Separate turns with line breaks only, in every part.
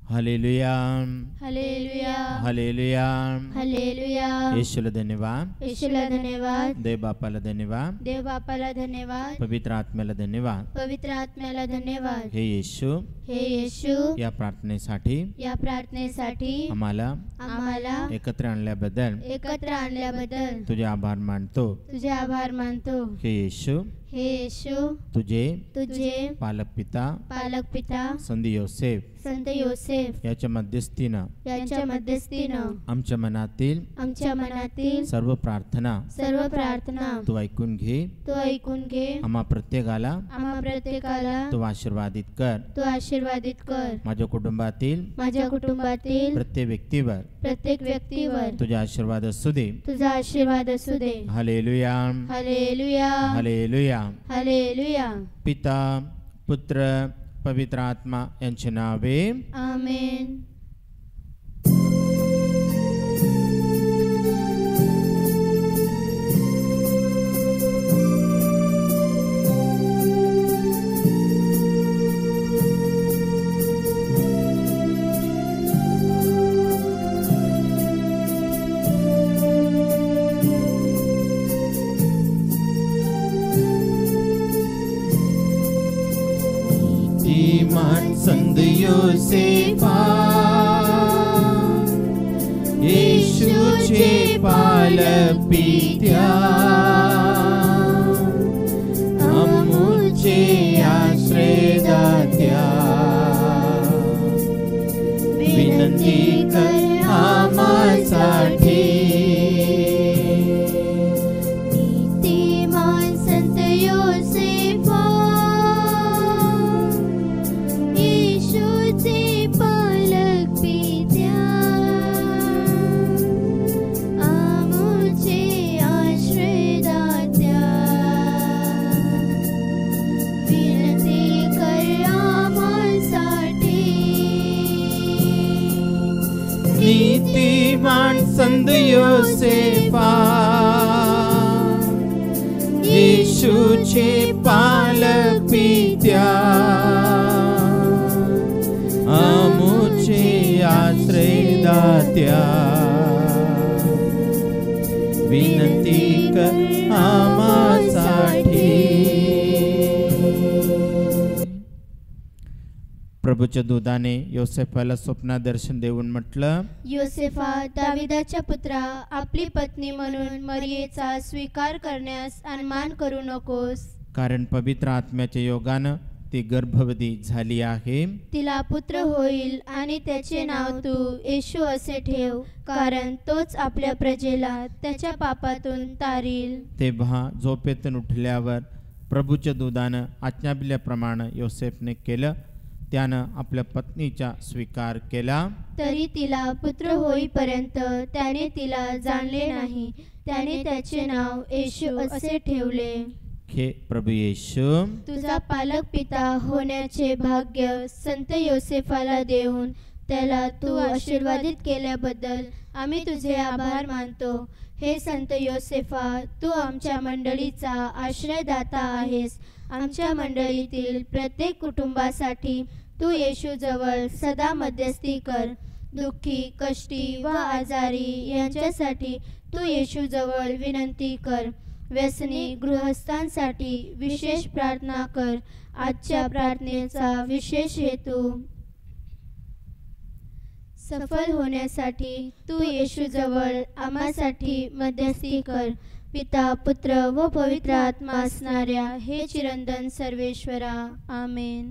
హల్లెలూయా
హల్లెలూయా
హల్లెలూయా
హల్లెలూయా.
యేసుల धन्यवाद,
येशूला धन्यवाद,
देव बापाला धन्यवाद,
देव बापाला धन्यवाद,
पवित्र आत्म्याला धन्यवाद.
पवित्र आत्म्याला धन्यवाद.
हे येशू,
हे येशू,
या प्रार्थनेसाठी
या प्रार्थनेसाठी
आम्हाला
आम्हाला
एकत्र आणल्याबद्दल
एकत्र आणल्याबद्दल
तुझे आभार मानतो.
तुझे आभार मानतो.
हे येशू,
हे येशू,
तुझे
तुझे
पालक पिता
पालक पिता
संत योसेफ
संत योसेफ
याच्या मध्यस्थीनं
यांच्या मध्यस्थीनं
आमच्या मनातील सर्व प्रार्थना
सर्व प्रार्थना
तू ऐकून घे.
तू ऐकून घे.
आम्हा प्रत्येकाला
तू
आशीर्वादित कर.
आशीर्वादित कर.
माझ्या कुटुंबातील प्रत्येक व्यक्तीवर तुझा आशीर्वाद असू दे.
तुझा आशीर्वाद असू दे.
हालेलुया
हालेलुया
हालेलुया.
हालेलुया.
पिता पुत्र पवित्र आत्मा यांचे नावे
आमेन.
संत योसेफा येशूचे पालक पित्या अमूलचे आश्रयदात्या विनंती कर आम्हासाठी. नीतिमान संत योसेफा येशूचे पालक पित्या आमचे आश्रयदात्या विनंती कर आम्हासाठी. प्रभूच्या दूताने योसेफाला स्वप्नात दर्शन देऊन म्हटलं,
योसेफा दाविदाच्या पुत्रा, आपली पत्नी म्हणून मरियेचा स्वीकार करण्यास अनमान करू नकोस,
कारण पवित्र आत्म्याच्या योगानं ती गर्भवती झाली आहे.
तिला पुत्र होईल आणि त्याचे नाव तू येशू असे ठेव, कारण तोच आपल्या प्रजेला त्याच्या पापातून तारील.
तेव्हा झोपेतून उठल्यावर प्रभूच्या दूतानं आज्ञापिल्याप्रमाणे योसेफने केलं. त्यानं आपल्या पत्नीचा स्वीकार केला.
तरी तिला पुत्र होईपर्यंत त्याने तिला जाणले नाही. त्याने त्याचे नाव येशू असे ठेवले.
हे प्रभू येशू,
तुझा पालक पिता होण्याचे भाग्य संत योसेफाला देऊन त्याला तू आशीर्वादित केल्याबद्दल आम्ही तुझे आभार मानतो. हे संत योसेफा, तू आमच्या मंडळीचा आश्रयदाता आहेस. आमच्या मंडळीतील प्रत्येक कुटुंबासाठी तू येशू जवळ सदा मध्यस्थी कर. दुःखी, कष्टी व आजारी यांच्यासाठी तू येशू जवळ विनंती कर. व्यसनी गृहस्थांसाठी विशेष प्रार्थना कर. आजच्या प्रार्थनेचा विशेष हेतू सफल होण्यासाठी तू येशू जवळ आम्हासाठी मध्यस्थी कर. पिता पुत्र व पवित्र आत्मा असणाऱ्या हे चिरंतन सर्वेश्वरा, आमेन.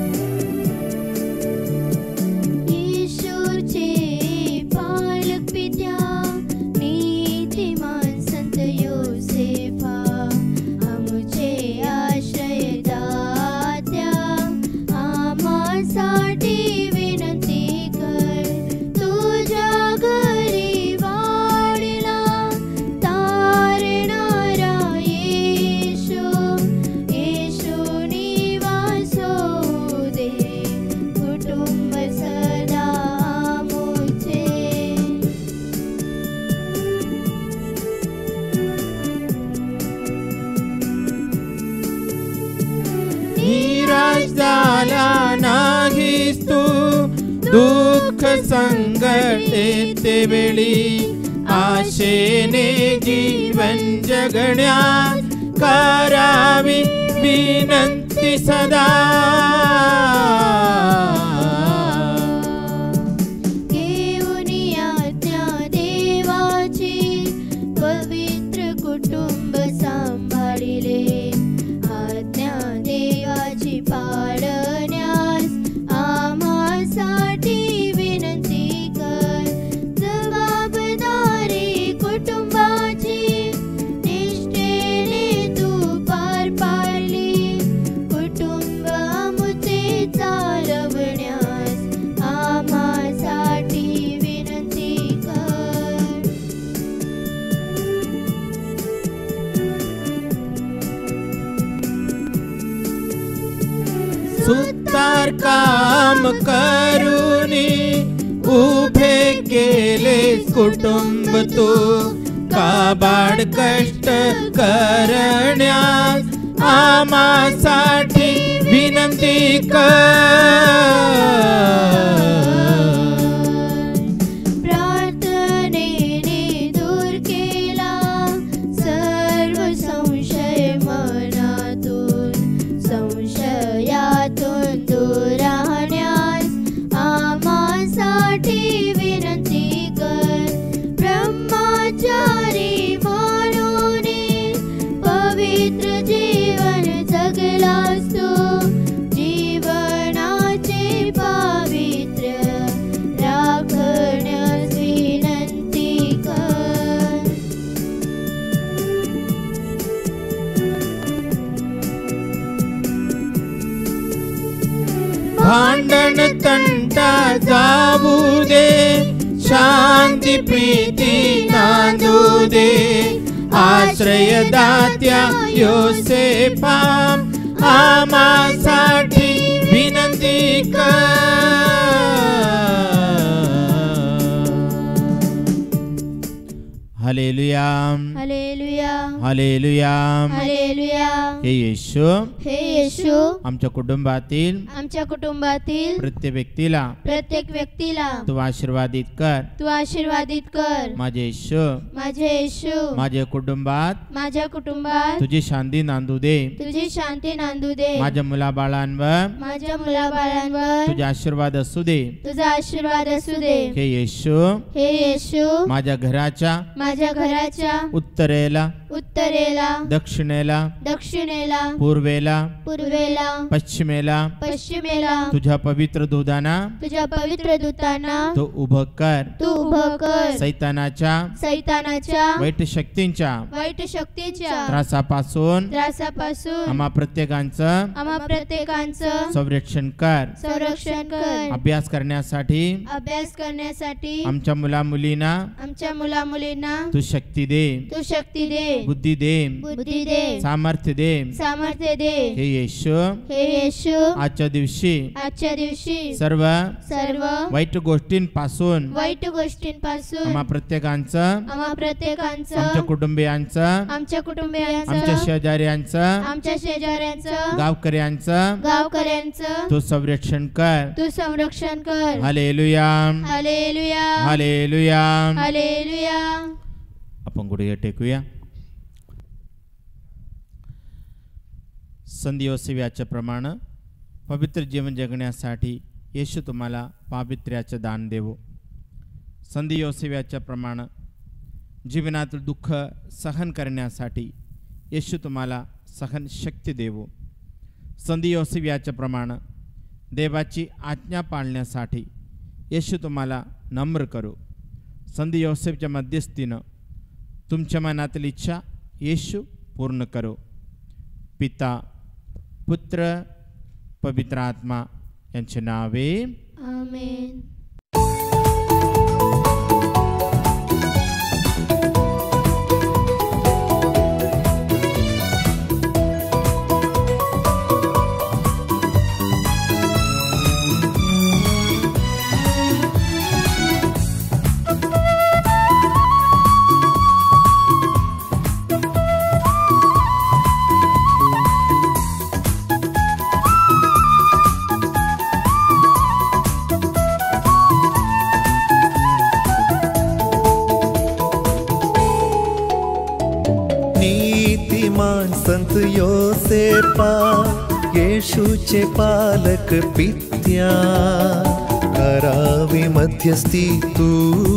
येशूचे पालक पिता
संकट येते वेळी आशेने जीवन जगण्यास करावी विनंती सदा.
घेऊन आज्ञा देवाची पवित्र कुटुंब सांभाळिले. आज्ञा देवाची पाळण्यास आम्हासाठी विनंती कर. जबाबदारी कुटुंबाची निष्ठेने तू पार पाडली. कुटुंब आमचे चालवण्यास आम्हासाठी विनंती कर.
सुतार काम करूनी उभे केले कुटुंब तू. काबाड कष्ट करण्यास आम्हासाठी विनंती कर.
प्रार्थनेने दूर केला सर्व संशय मनातून. संशयातून दूर राहण्यास आम्हासाठी विनंती कर. ब्रह्मचारी म्हणून पवित्र जीवन जगलास तू. जीवनाचे पावित्र्य राखण्यास विनंती कर.
भांडण तंटा जाऊ दे शांती प्रीती नांदू दे. आश्रयदात्या योसेफा आम्हासाठी विनंती कर. हालेलुया
हालेलुया
हालेलुया.
हालेलुया.
हे येशू
हे येशू
आमच्या कुटुंबातील प्रत्येक व्यक्तीला तू आशीर्वादित कर.
तू आशीर्वादित कर.
माझे येशू माझ्या कुटुंबात तुझी शांती नांदू दे. माझ्या मुलाबाळांवर तुझे आशीर्वाद असू दे.
तुझा आशीर्वाद असू दे.
हे येशू माझ्या घराच्या उत्तरेला दक्षिणेला पूर्वेला पश्चिमेला तुझ्या पवित्र दूताना तू उभं कर. सैतानाच्या वाईट शक्तींच्या त्रासापासून आम्हा प्रत्येकांचं संरक्षण कर. अभ्यास करण्यासाठी आमच्या मुलामुलींना तू शक्ती दे. बुद्धी दे. सामर्थ्य दे. हे येशू आजच्या दिवशी सर्व वाईट गोष्टींपासून आम्हा प्रत्येकांचं आमच्या कुटुंबियांचं आमच्या शेजाऱ्यांचं गावकऱ्यांचं तू संरक्षण कर. हालेलुया हालेलुया. आपण गुडघे टेकूया. संत योसेफाच्या प्रमाणे पवित्र जीवन जगण्यासाठी येशू तुम्हाला पावित्र्याचे दान देवो. संत योसेफाच्या प्रमाणे जीवनातील दुःख सहन करण्यासाठी येशू तुम्हाला सहन शक्ती देवो. संत योसेफाच्या प्रमाणे देवाची आज्ञा पाळण्यासाठी येशू तुम्हाला नम्र करो. संत योसेफच्या मध्यस्थीनं तुमच्या मनातील इच्छा येशू पूर्ण करो. पिता पुत्र पवित्र आत्मा यांचे नावे
आमेन.
संत योसेपा येशूचे पालक पित्या, करावी मध्यस्थी तू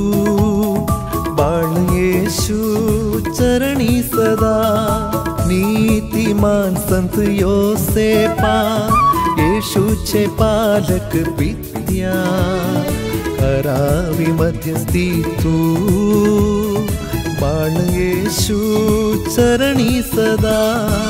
बाळ येशू चरणी सदा। नीतिमान संत योसेपा येशूचे पालक पित्या, करावी मध्यस्थी तू बाळ येशू चरणी सदा।